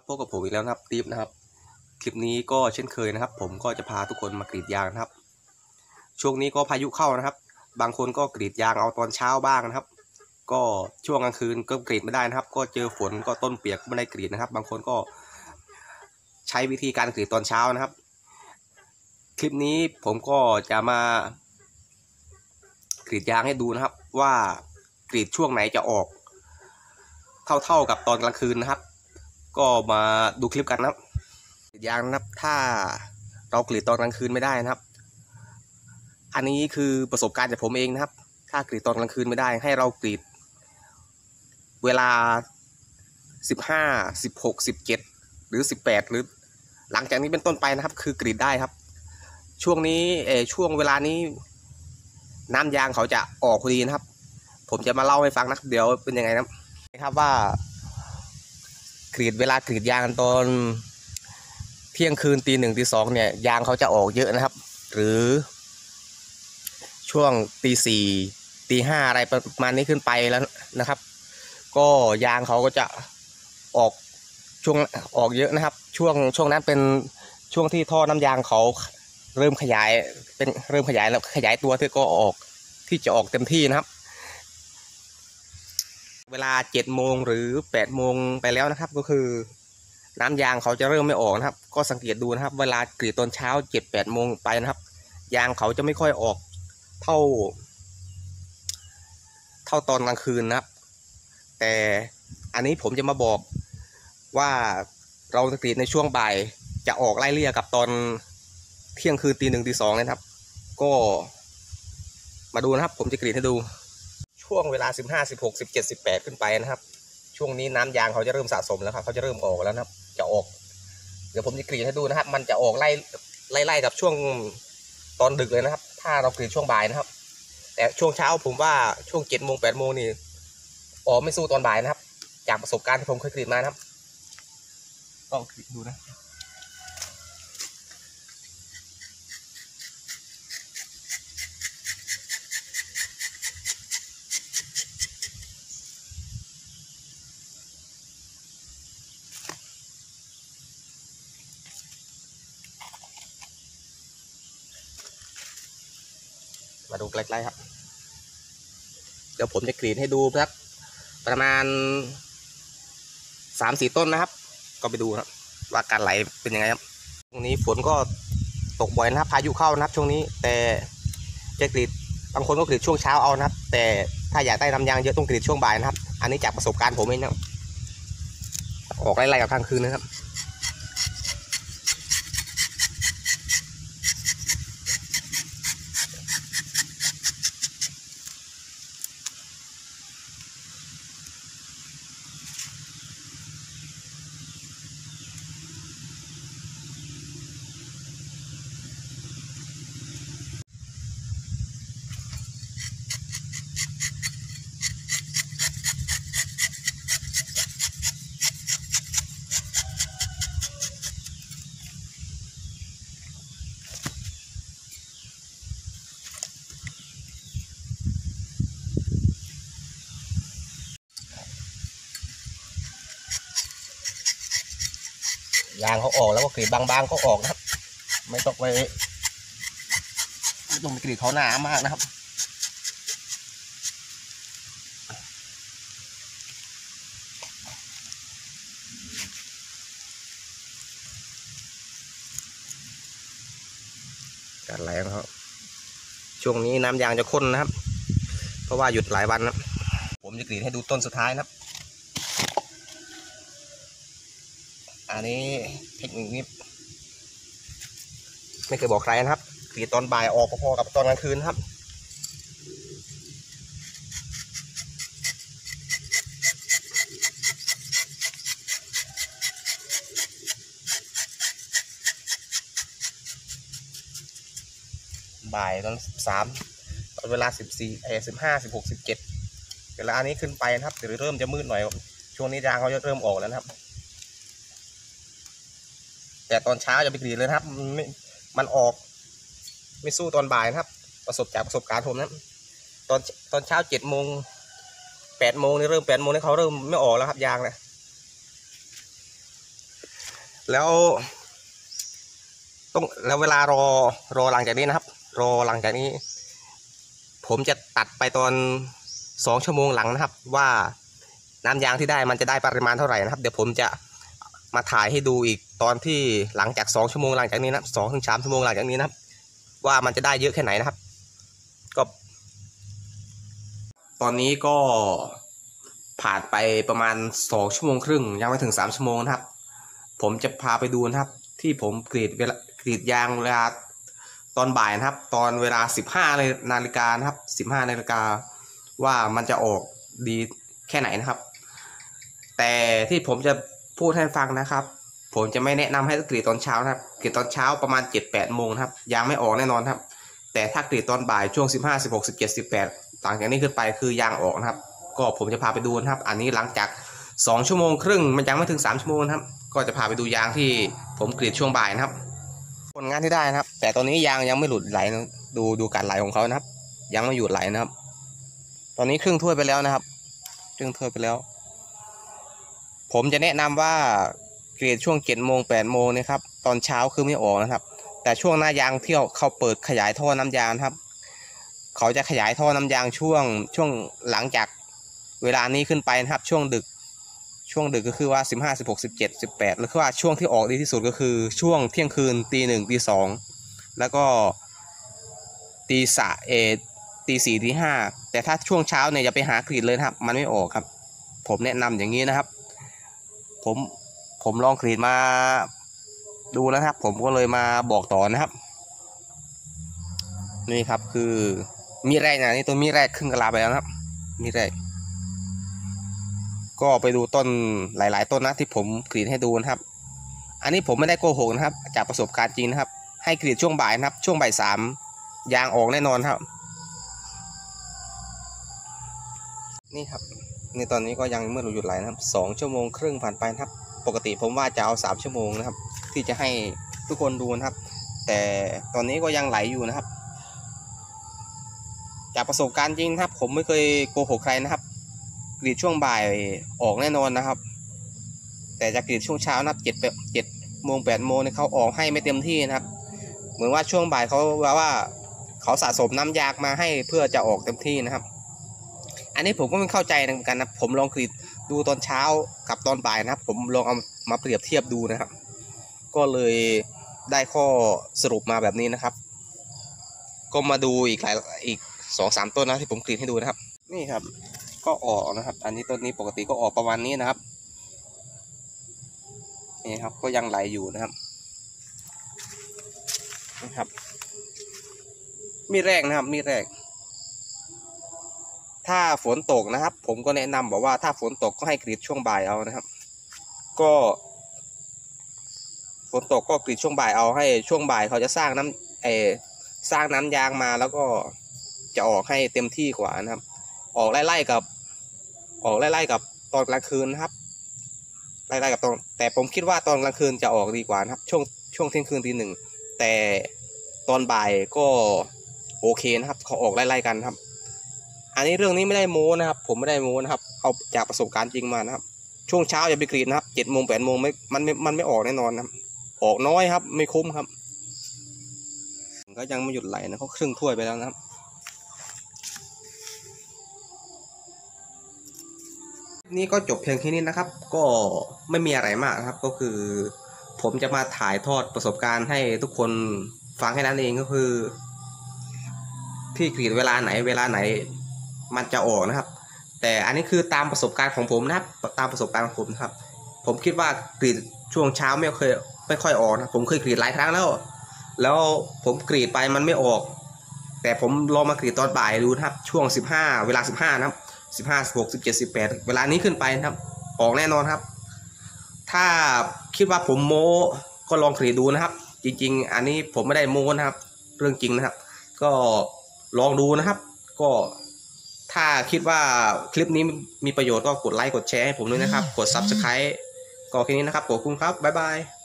พบกับผมอีกแล้วนะครับติ๊บนะครับคลิปนี้ก็เช่นเคยนะครับผมก็จะพาทุกคนมากรีดยางนะครับช่วงนี้ก็พายุเข้านะครับบางคนก็กรีดยางเอาตอนเช้าบ้างนะครับก็ช่วงกลางคืนก็กรีดไม่ได้นะครับก็เจอฝนก็ต้นเปียกไม่ได้กรีดนะครับบางคนก็ใช้วิธีการกรีดตอนเช้านะครับคลิปนี้ผมก็จะมากรีดยางให้ดูนะครับว่ากรีดช่วงไหนจะออกเท่ากับตอนกลางคืนนะครับก็มาดูคลิปกันนะครับกรีดยางนะครับถ้าเรากรีดตอนกลางคืนไม่ได้นะครับอันนี้คือประสบการณ์จากผมเองนะครับถ้ากรีดตอนกลางคืนไม่ได้ให้เรากรีดเวลา15 16 17หรือ18หรือหลังจากนี้เป็นต้นไปนะครับคือกรีดได้ครับช่วงนี้ช่วงเวลานี้น้ำยางเขาจะออกพอดีนะครับผมจะมาเล่าให้ฟังนะเดี๋ยวเป็นยังไงนะครับว่ากรีดเวลากรีดยางตอนเที่ยงคืนตี 1 ตี 2เนี่ยยางเขาจะออกเยอะนะครับหรือช่วงตี 4 ตี 5อะไรประมาณนี้ขึ้นไปแล้วนะครับก็ยางเขาก็จะออกออกเยอะนะครับช่วงนั้นเป็นช่วงที่ท่อน้ำยางเขาเริ่มขยายแล้วขยายตัวที่ก็ออกที่จะออกเต็มที่นะครับเวลา7 โมงหรือ8 โมงไปแล้วนะครับก็คือน้ำยางเขาจะเริ่มไม่ออกนะครับก็สังเกตดูนะครับเวลากรีดตอนเช้า7-8 โมงไปนะครับยางเขาจะไม่ค่อยออกเท่าตอนกลางคืนนะครับแต่อันนี้ผมจะมาบอกว่าเราจะกรีดในช่วงบ่ายจะออกไล่เลี่ยกับตอนเที่ยงคืนตี 1 ตี 2นะครับก็มาดูนะครับผมจะกรีดให้ดูช่วงเวลา15 16 17 18ขึ้นไปนะครับช่วงนี้น้ำยางเขาจะเริ่มสะสมแล้วครับเขาจะเริ่มออกแล้วนะครับจะออกเดี๋ยวผมจะกรีดให้ดูนะครับมันจะออกไล่กับช่วงตอนดึกเลยนะครับถ้าเรากรีดช่วงบ่ายนะครับแต่ช่วงเช้าผมว่าช่วง7 โมง 8 โมงนี่ออกไม่สู้ตอนบ่ายนะครับจากประสบการณ์ที่ผมเคยกรีดมานะครับต้องกรีดดูนะมาดูใกล้ๆครับเดี๋ยวผมจะกรีดให้ดูครับประมาณ3-4 ต้นนะครับก็ไปดูครับว่าการไหลเป็นยังไงครับช่วงนี้ฝนก็ตกบ่อยนะครับพายุเข้านะครับช่วงนี้แต่จะกรีดบางคนก็กรีดช่วงเช้าเอานะครับแต่ถ้าอยากได้น้ำยางเยอะต้องกรีดช่วงบ่ายนะครับอันนี้จากประสบการณ์ผมเองนะออกไล่ๆกับกลางคืนนะครับยางเขาออกแล้วก็กรีดบางๆก็ออกนะครับไม่ต้องไปกรีดเขาหนามากนะครับการไหลของเขาช่วงนี้น้ำยางจะข้นนะครับเพราะว่าหยุดหลายวันนะผมจะกรีดให้ดูต้นสุดท้ายนะครับอันนี้เทคนิคนี้ไม่เคยบอกใครนะครับกรีดตอนบ่ายออกพอๆกับตอนกลางคืนครับบ่ายตอน3ตอนเวลา14 15 16 17เวลาอันนี้ขึ้นไปนะครับหรือเริ่มจะมืดหน่อยช่วงนี้ยางเขาจะเริ่มออกแล้วนะครับแต่ตอนเช้าจะไปกรีดเลยนะครับมันออกไม่สู้ตอนบ่ายนะครับประสบการณ์ผมนะตอนเช้า7 โมง 8 โมงนี่เริ่ม8 โมงนี่เขาเริ่มไม่ออกแล้วครับยางนะแล้วแล้วเวลารอหลังจากนี้นะครับรอหลังจากนี้ ผมจะตัดไปตอน2 ชั่วโมงหลังนะครับว่าน้ำยางที่ได้มันจะได้ปริมาณเท่าไหร่นะครับเดี๋ยวผมจะมาถ่ายให้ดูอีกตอนที่หลังจาก2 ชั่วโมงหลังจากนี้นะ2 ถึง 3 ชั่วโมงหลังจากนี้นะครับว่ามันจะได้เยอะแค่ไหนนะครับก็ตอนนี้ก็ผ่านไปประมาณ2 ชั่วโมงครึ่งยังไม่ถึง3 ชั่วโมงนะครับผมจะพาไปดูนะครับที่ผมกรีดยางเวลาตอนบ่ายนะครับตอนเวลา15 นาฬิกานะครับ15 นาฬิกาว่ามันจะออกดีแค่ไหนนะครับแต่ที่ผมจะพูดให้ฟังนะครับผมจะไม่แนะนำให้กรีดตอนเช้านะครับกรีดตอนเช้าประมาณ 7-8 โมงนะครับยางไม่ออกแน่นอนครับแต่ถ้ากรีดตอนบ่ายช่วง15 16 17 18หลังจากนี้ขึ้นไปคือยางออกนะครับก็ผมจะพาไปดูนะครับอันนี้หลังจาก2 ชั่วโมงครึ่งมันยังไม่ถึง3 ชั่วโมงนะครับก็จะพาไปดูยางที่ผมกรีดช่วงบ่ายนะครับผลงานที่ได้นะครับแต่ตอนนี้ยางยังไม่หลุดไหลนะดูการไหลของเขานะครับยังไม่หยุดไหลนะครับตอนนี้ครึ่งถ้วยไปแล้วนะครับครึ่งถ้วยไปแล้วผมจะแนะนำว่ากรีดช่วง7 โมง 8 โมงนะครับตอนเช้าคือไม่ออกนะครับแต่ช่วงหน้ายางที่เขาเปิดขยายท่อน้ำยางครับเขาจะขยายท่อน้ำยางช่วงหลังจากเวลานี้ขึ้นไปนะครับช่วงดึกก็คือว่า15 16 17 18หรือว่าช่วงที่ออกดีที่สุดก็คือช่วงเที่ยงคืนตี 1 ตี 2แล้วก็ตี 4 ตี 5แต่ถ้าช่วงเช้าเนี่ยอย่าไปหากรีดเลยนะครับมันไม่ออกครับผมแนะนำอย่างนี้นะครับผมลองกรีดมาดูแล้วครับผมก็เลยมาบอกต่อนะครับนี่ครับคือมีแรกนะนี่ตัวมีแรกขึ้นกระลาไปแล้วนะครับมีแรกก็ไปดูต้นหลายๆต้นนะที่ผมกรีดให้ดูนะครับอันนี้ผมไม่ได้โกหกนะครับจากประสบการณ์จริงนะครับให้กรีดช่วงบ่ายนะครับช่วงบ่าย 3ยางออกแน่นอนครับนี่ครับในตอนนี้ก็ยังเมื่อหยุดไหลนะครับ2 ชั่วโมงครึ่งผ่านไปนะครับปกติผมว่าจะเอา3 ชั่วโมงนะครับที่จะให้ทุกคนดูนะครับแต่ตอนนี้ก็ยังไหลอยู่นะครับจากประสบการณ์จริงนะครับผมไม่เคยโกหกใครนะครับกรีดช่วงบ่ายออกแน่นอนนะครับแต่จะกรีดช่วงเช้านะครับ7 โมง 8 โมงเนี่ยเขาออกให้ไม่เต็มที่นะครับเหมือนว่าช่วงบ่ายเขาว่าเขาสะสมน้ำยางมาให้เพื่อจะออกเต็มที่นะครับอันนี้ผมก็ไม่เข้าใจเหมือนกันนะผมลองกรีดดูตอนเช้ากับตอนบ่ายนะครับผมลองเอามาเปรียบเทียบดูนะครับก็เลยได้ข้อสรุปมาแบบนี้นะครับก็มาดูอีก 2-3 ต้นนะที่ผมกรีดให้ดูนะครับนี่ครับก็ออกนะครับอันนี้ต้นนี้ปกติก็ออกประมาณนี้นะครับนี่ครับก็ยังไหลอยู่นะครับมีแรกนะครับมีแรกถ้าฝนตกนะครับผมก็แนะนำบอกว่าถ้าฝนตกก็ให้กรีดช่วงบ่ายเอานะครับก็ฝนตกก็กรีดช่วงบ่ายเอาให้ช่วงบ่ายเขาจะสร้างน้ำยางมาแล้วก็จะออกให้เต็มที่กว่านะครับออกไล่ๆกับตอนกลางคืนนะครับไล่ๆกับตอนแต่ผมคิดว่าตอนกลางคืนจะออกดีกว่านะครับช่วงเที่ยงคืนตี 1แต่ตอนบ่ายก็โอเคนะครับเขาออกไล่ๆกันครับอันนี้เรื่องนี้ไม่ได้โม้นะครับผมไม่ได้โม้นะครับเอาจากประสบการณ์จริงมานะครับช่วงเช้าอย่าไปกรีดนะครับ7 โมง 8 โมงมันไม่ออกแน่นอนนะครับออกน้อยครับไม่คุ้มครับก็ยังไม่หยุดไหลนะเขาครึ่งถ้วยไปแล้วนะครับนี่ก็จบเพียงแค่นี้นะครับก็ไม่มีอะไรมากนะครับก็คือผมจะมาถ่ายทอดประสบการณ์ให้ทุกคนฟังแค่นั้นเองก็คือที่กรีดเวลาไหนมันจะออกนะครับแต่อันนี้คือตามประสบการณ์ของผมนะครับตามประสบการณ์ของผมนะครับผมคิดว่ากรีดช่วงเช้าไม่ค่อยออกนะผมเคยกรีดหลายครั้งแล้วผมกรีดไปมันไม่ออกแต่ผมลองมากรีดตอนบ่ายดูนะครับช่วง15เวลา15นะครับ15 16 17 18เวลานี้ขึ้นไปนะครับออกแน่นอนครับถ้าคิดว่าผมโม้ก็ลองกรีดดูนะครับจริงๆอันนี้ผมไม่ได้โม้นะครับเรื่องจริงนะครับก็ลองดูนะครับก็ถ้าคิดว่าคลิปนี้มีประโยชน์ก็กดไลค์กดแชร์ให้ผมด้วยนะครับกด Subscribe ก็แค่นี้นะครับขอบคุณครับบ๊ายบาย